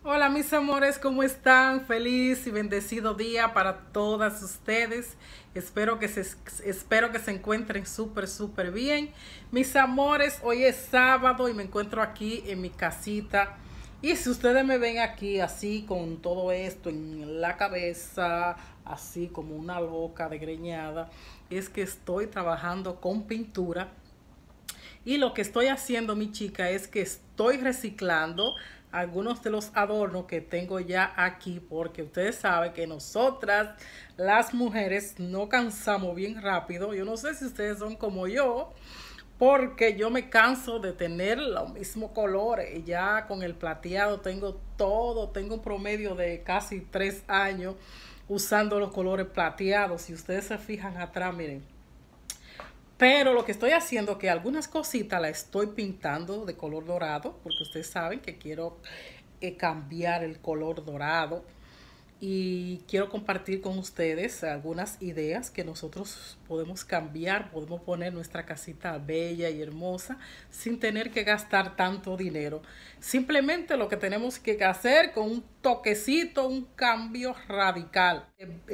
Hola mis amores, ¿cómo están? Feliz y bendecido día para todas ustedes. Espero que se encuentren súper bien. Mis amores, hoy es sábado y me encuentro aquí en mi casita. Y si ustedes me ven aquí así con todo esto en la cabeza, así como una loca desgreñada, es que estoy trabajando con pintura y lo que estoy haciendo, mi chica, es que estoy reciclando algunos de los adornos que tengo ya aquí, porque ustedes saben que nosotras, las mujeres, no cansamos bien rápido. Yo no sé si ustedes son como yo, porque yo me canso de tener los mismos colores. Y ya con el plateado tengo todo, tengo un promedio de casi 3 años usando los colores plateados. Si ustedes se fijan atrás, miren, pero lo que estoy haciendo es que algunas cositas las estoy pintando de color dorado, porque ustedes saben que quiero cambiar el color dorado. Y quiero compartir con ustedes algunas ideas que nosotros podemos cambiar, podemos poner nuestra casita bella y hermosa sin tener que gastar tanto dinero. Simplemente lo que tenemos que hacer con un toquecito, un cambio radical.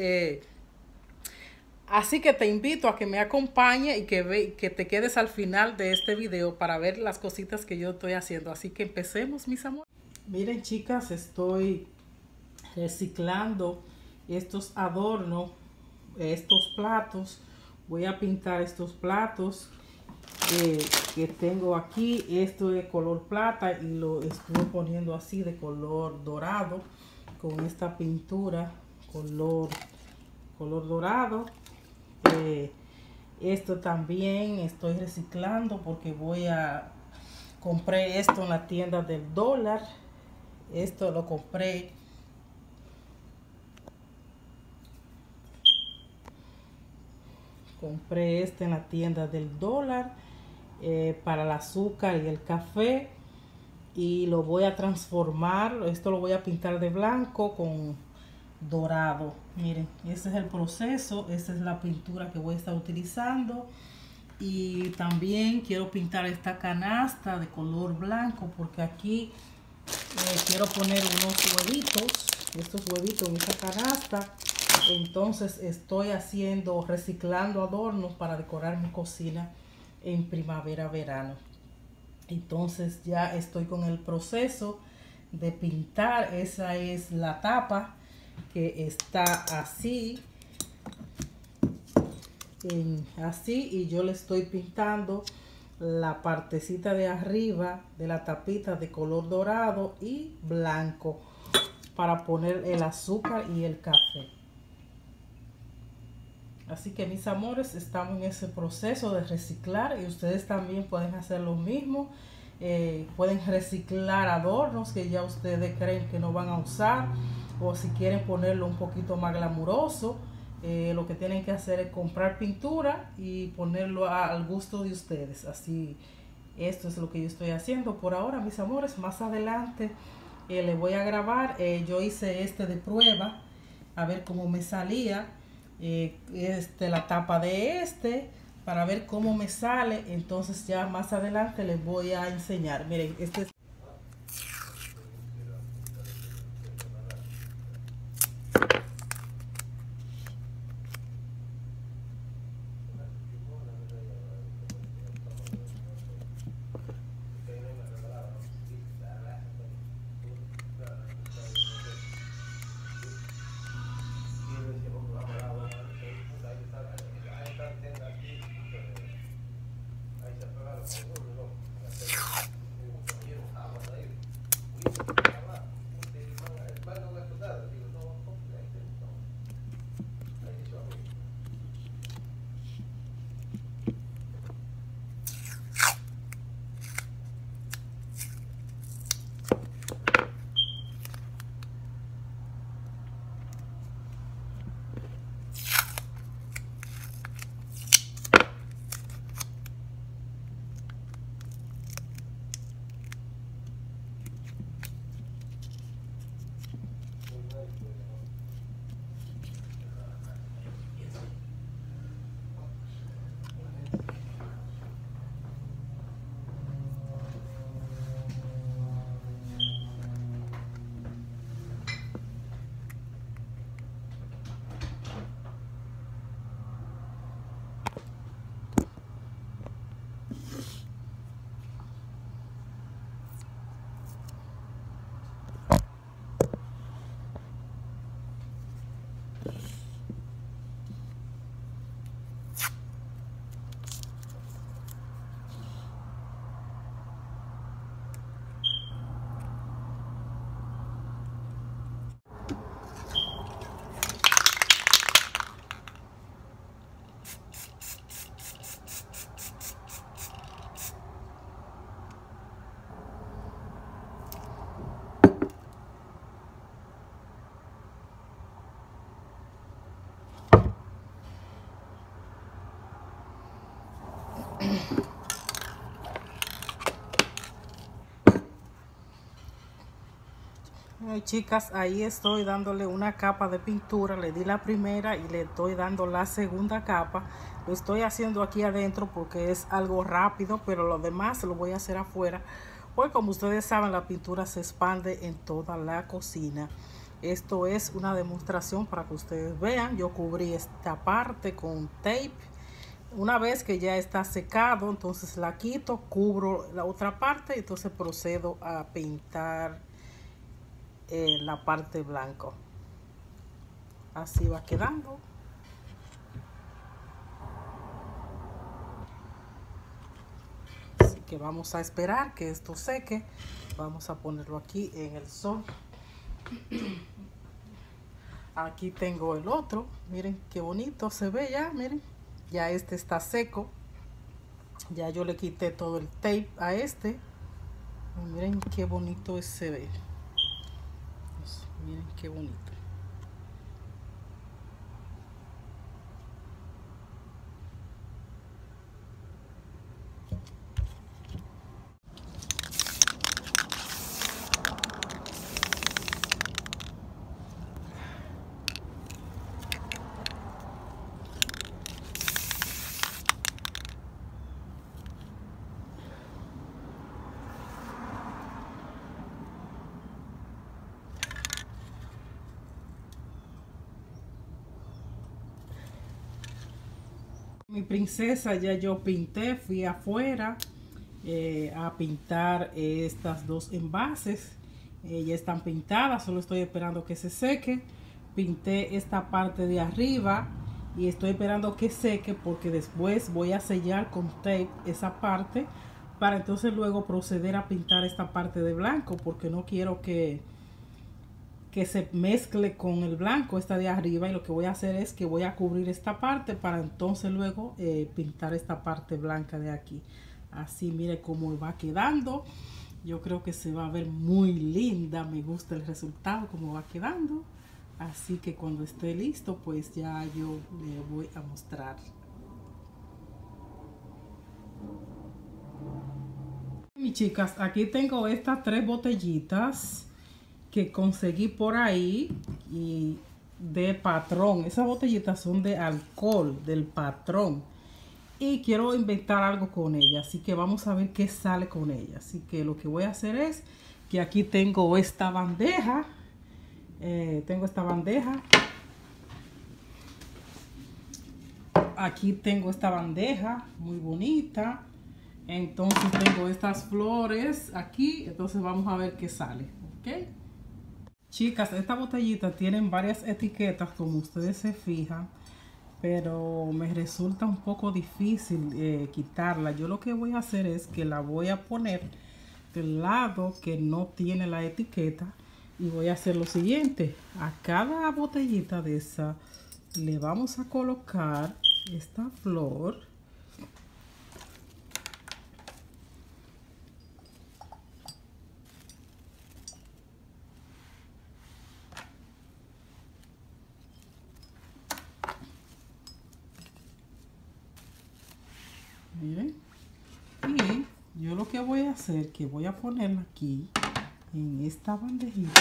Así que te invito a que me acompañe y que te quedes al final de este video para ver las cositas que yo estoy haciendo. Así que empecemos, mis amores. Miren, chicas, estoy reciclando estos adornos, estos platos. Voy a pintar estos platos que tengo aquí. Esto es color plata y lo estuve poniendo así de color dorado con esta pintura color dorado. eh, Esto también estoy reciclando porque compré esto en la tienda del dólar. Esto lo compré este en la tienda del dólar, para el azúcar y el café, y lo voy a transformar. Esto lo voy a pintar de blanco con dorado. Miren, ese es el proceso, esa es la pintura que voy a estar utilizando. Y también quiero pintar esta canasta de color blanco porque aquí quiero poner unos huevitos, estos huevitos en esta canasta. Entonces estoy reciclando adornos para decorar mi cocina en primavera, verano. Entonces ya estoy con el proceso de pintar. Esa es la tapa que está así, así, y yo le estoy pintando la partecita de arriba de la tapita de color dorado y blanco para poner el azúcar y el café. Así que mis amores, estamos en ese proceso de reciclar y ustedes también pueden hacer lo mismo. Pueden reciclar adornos que ya ustedes creen que no van a usar, o si quieren ponerlo un poquito más glamuroso, lo que tienen que hacer es comprar pintura y ponerlo al gusto de ustedes. Así, esto es lo que yo estoy haciendo por ahora, mis amores. Más adelante les voy a grabar. Yo hice este de prueba a ver cómo me salía, la tapa de para ver cómo me sale. Entonces ya más adelante les voy a enseñar. Miren, este es Chicas, ahí estoy dándole una capa de pintura. Le di la primera y le estoy dando la segunda capa. Lo estoy haciendo aquí adentro porque es algo rápido, pero lo demás lo voy a hacer afuera, pues como ustedes saben, la pintura se expande en toda la cocina. Esto es una demostración para que ustedes vean. Yo cubrí esta parte con tape. Una vez que ya está secado, entonces la quito, cubro la otra parte y entonces procedo a pintar la parte blanca. Así va quedando. Así que vamos a esperar que esto seque. Vamos a ponerlo aquí en el sol. Aquí tengo el otro. Miren qué bonito se ve ya. Miren, ya este está seco. Ya yo le quité todo el tape a este. Y miren qué bonito se ve. Miren qué bonito. Mi princesa, ya yo pinté, fui afuera a pintar estas dos envases. Ya están pintadas, solo estoy esperando que se seque. Pinté esta parte de arriba y estoy esperando que seque porque después voy a sellar con tape esa parte para entonces luego proceder a pintar esta parte de blanco, porque no quiero que se mezcle con el blanco esta de arriba, y lo que voy a hacer es que voy a cubrir esta parte para entonces luego pintar esta parte blanca de aquí. Así mire cómo va quedando. Yo creo que se va a ver muy linda. Me gusta el resultado como va quedando, así que cuando esté listo pues ya yo le voy a mostrar. Mis chicas, aquí tengo estas 3 botellitas que conseguí por ahí y de Patrón. Esas botellitas son de alcohol del Patrón y quiero inventar algo con ellas, así que vamos a ver qué sale con ellas. Así que lo que voy a hacer es que aquí tengo esta bandeja. Aquí tengo esta bandeja muy bonita. Entonces tengo estas flores aquí. Entonces vamos a ver qué sale, ¿ok? Chicas, estas botellitas tienen varias etiquetas, como ustedes se fijan, pero me resulta un poco difícil quitarla. Yo lo que voy a hacer es que la voy a poner del lado que no tiene la etiqueta, y voy a hacer lo siguiente: a cada botellita de esa le vamos a colocar esta flor. Miren, y yo lo que voy a hacer es que voy a ponerla aquí en esta bandejita.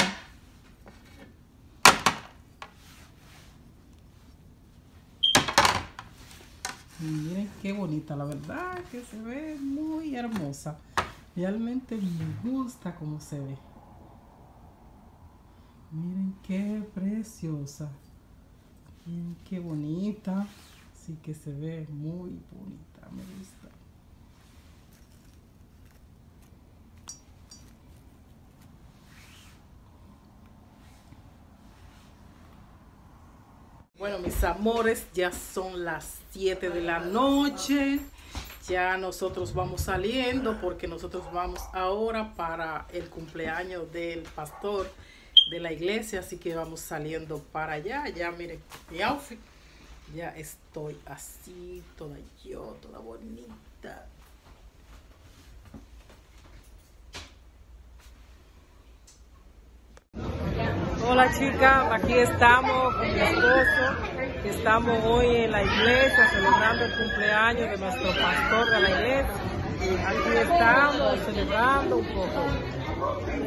Y miren qué bonita, la verdad que se ve muy hermosa. Realmente me gusta cómo se ve. Miren qué preciosa. Miren qué bonita. Así que se ve muy bonita, me gusta. Bueno, mis amores, ya son las 7 de la noche. Ya nosotros vamos saliendo porque nosotros vamos ahora para el cumpleaños del pastor de la iglesia. Así que vamos saliendo para allá. Ya miren mi outfit. Ya estoy así, toda bonita. Hola chicas, aquí estamos con mi esposo. Estamos hoy en la iglesia celebrando el cumpleaños de nuestro pastor de la iglesia. Aquí estamos celebrando un poco.